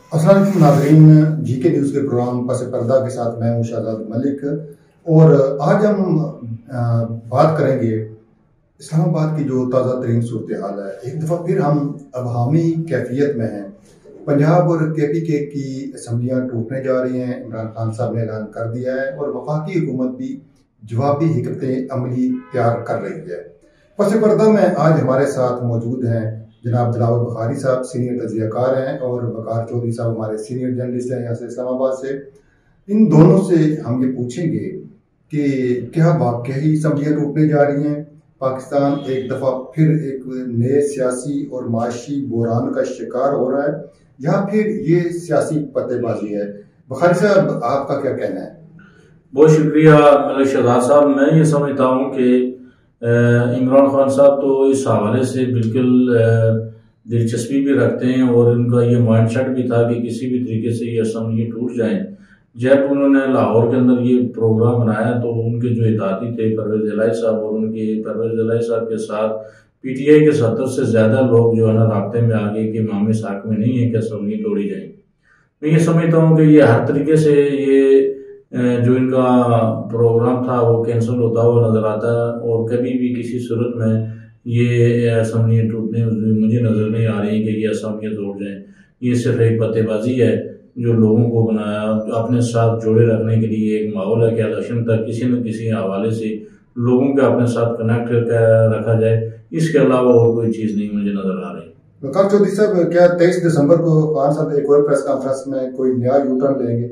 अस्सलाम वालेकुम नाज़रीन, जीके न्यूज़ के प्रोग्राम पस पर्दा के साथ मैं हूं शाहजाद मलिक। और आज हम बात करेंगे इस्लामाबाद की जो ताज़ा तरीन सूरत हाल है। एक दफ़ा फिर हम अवामी कैफियत में हैं। पंजाब और KPK की असम्बलियाँ टूटने जा रही हैं। इमरान खान साहब ने ऐलान कर दिया है और वफाकी हुकूमत भी जवाबी हिकमत अमली तैयार कर रही है। पस पर्दा में आज हमारे साथ मौजूद हैं जनाब दिलावर बुखारी साहब, सीनियर तज्ज़ियाकार हैं, और वकार चौधरी साहब हमारे सीनियर जर्नलिस्ट हैं यहाँ से इस्लामाबाद से। इन दोनों से हम ये पूछेंगे कि क्या वाकई असम्बलियाँ टूटने जा रही हैं, पाकिस्तान एक दफ़ा फिर एक नए सियासी और माशी बहरान का शिकार हो रहा है, या फिर ये सियासी पत्तेबाजी है। बुखारी साहब, आपका क्या कहना है? बहुत शुक्रिया मलिक शहजाद साहब। मैं ये समझता हूँ कि इमरान खान साहब तो इस हवाले से बिल्कुल दिलचस्पी भी रखते हैं और उनका ये माइंड सेट भी था कि किसी भी तरीके से ये असम्बली टूट जाएं। जब उन्होंने लाहौर के अंदर ये प्रोग्राम बनाया तो उनके जो इत्तेहादी थे परवेज़ इलाही साहब, और उनके परवेज़ इलाही साहब के साथ PTI के 70 से ज़्यादा लोग जो है ना राब्ते में आ गए कि मामले साख में नहीं है कि असम्बली तोड़ी जाए। मैं ये समझता हूँ कि ये हर तरीके से ये जो इनका प्रोग्राम था वो कैंसिल होता हुआ नज़र आता है, और कभी भी किसी सूरत में ये असम्बलियाँ टूटने मुझे नज़र नहीं आ रही कि ये असम्बलियाँ तोड़ जाएं। ये सिर्फ एक पत्तेबाजी है जो लोगों को बनाया अपने साथ जोड़े रखने के लिए एक माहौल है कि इलेक्शन तक किसी न किसी हवाले से लोगों के अपने साथ कनेक्ट करके रखा जाए। इसके अलावा और कोई चीज़ नहीं मुझे नज़र आ रही। वकार चौधरी साहब, क्या 23 दिसंबर को खान साहब एक और प्रेस कॉन्फ्रेंस में कोई नया यूटर्न लेंगे?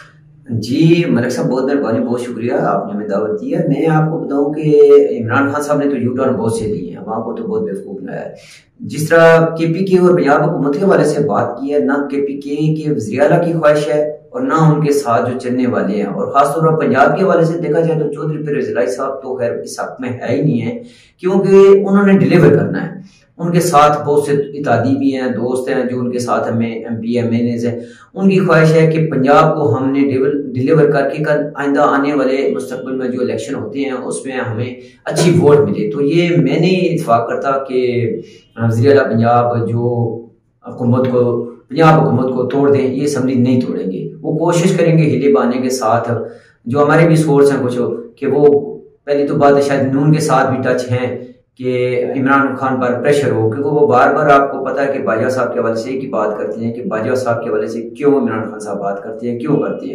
जी मलिक साहब, बहुत मेहरबानी, बहुत शुक्रिया, आपने हमें दावत दी है। मैं आपको बताऊं कि इमरान खान साहब ने तो यूटर्न बहुत से लिए हैं, वहाँ को तो बहुत बेवकूफ़ बनाया है। जिस तरह KPK और पंजाब हुकूमत के हवाले से बात की है, ना KPK के वज़ीर आला की ख्वाहिश है और ना उनके साथ जो चलने वाले हैं। और ख़ासतौर पर पंजाब के हवाले से देखा जाए तो चौधरी परवेज़ इलाही साहब तो खैर इस हक़ में है ही नहीं है, क्योंकि उन्होंने डिलीवर करना है। उनके साथ बहुत से इत्तेहादी भी हैं, दोस्त हैं जो उनके साथ हमें MP MNAs हैं। उनकी ख्वाहिश है कि पंजाब को हमने डिलीवर करके आइंदा आने वाले मुस्तकबिल में जो इलेक्शन होते हैं उसमें हमें अच्छी वोट मिले। तो ये मैंने इत्तेफाक करता कि वज़ीर आला पंजाब जो पंजाब हुकूमत को तोड़ दें, ये असम्बली नहीं तोड़ेंगे। वो कोशिश करेंगे हिले बाने के साथ, जो हमारे भी सोर्स हैं कुछ, कि वो पहली तो बात शायद नून के साथ भी टच हैं कि इमरान खान पर प्रेशर हो, क्योंकि वो बार बार आपको पता है कि बाजवा साहब के हवाले से एक ही बात करते हैं कि बाजवा साहब के हवाले से क्यों इमरान खान साहब बात करते हैं, क्यों करते हैं।